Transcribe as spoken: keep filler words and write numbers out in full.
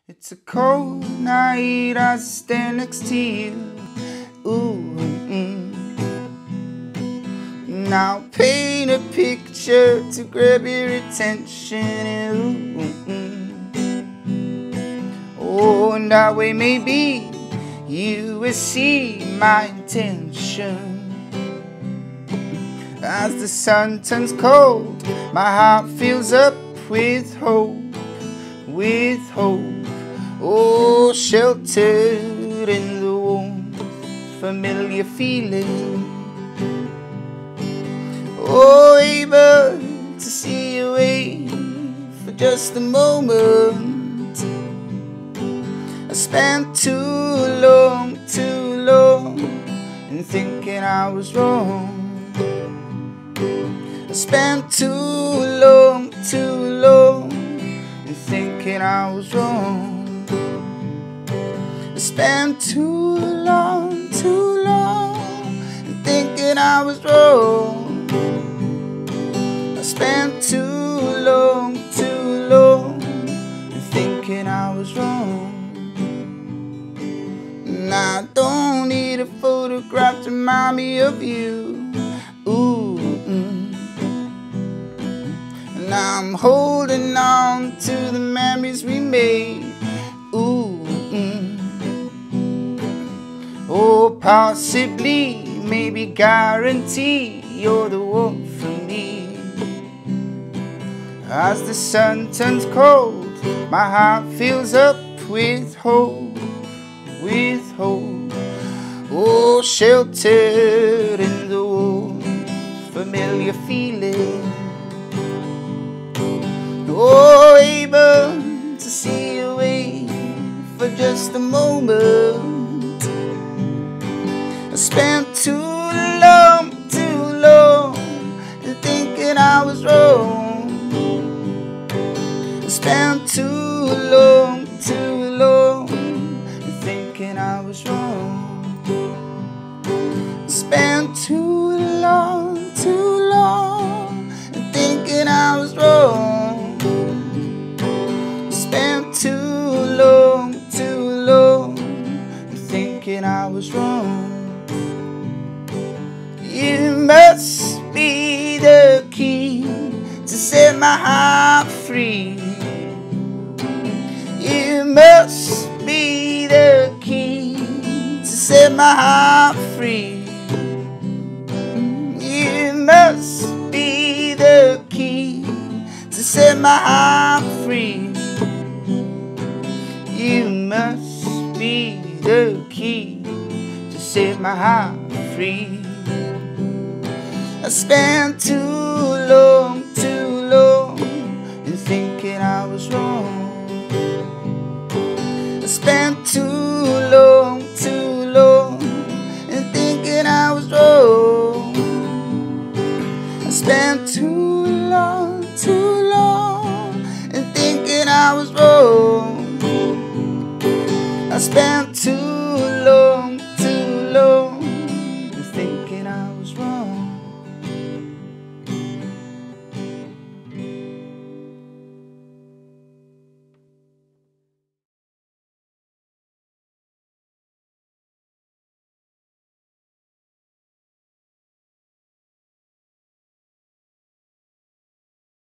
It's a cold night, I stand next to you. Ooh, mm. Now paint a picture to grab your attention. Ooh, mm. Oh, and that way maybe you will see my intention. As the sun turns cold, my heart fills up with hope, with hope. Oh, sheltered in the warmth, familiar feeling. Oh, able to see you away for just a moment. I spent too long, too long in thinking I was wrong. I spent too long, too long in thinking I was wrong. I spent too long, too long in thinking I was wrong. I spent too long, too long in thinking I was wrong. And I don't need a photograph to remind me of you. Ooh, mm. And I'm holding on to the memories we made. Ooh, mm. Oh, possibly, maybe guarantee you're the one for me. As the sun turns cold, my heart fills up with hope, with hope. Oh, sheltered in the warm, familiar feeling. Oh, able to see you away for just a moment. I spent too long, too long in thinking I was wrong. I spent too long, too long in thinking I was wrong. I spent too long, too long in thinking I was wrong. I spent too long, too long in thinking I was wrong. You must be the key to set my heart free. You must be the key to set my heart free. You must be the key to set my heart free. You must be the key to set my heart free. I spent too long, too long in thinking I was wrong. I spent too long, too long in thinking I was wrong. I spent too long, too long in thinking I was wrong. I spent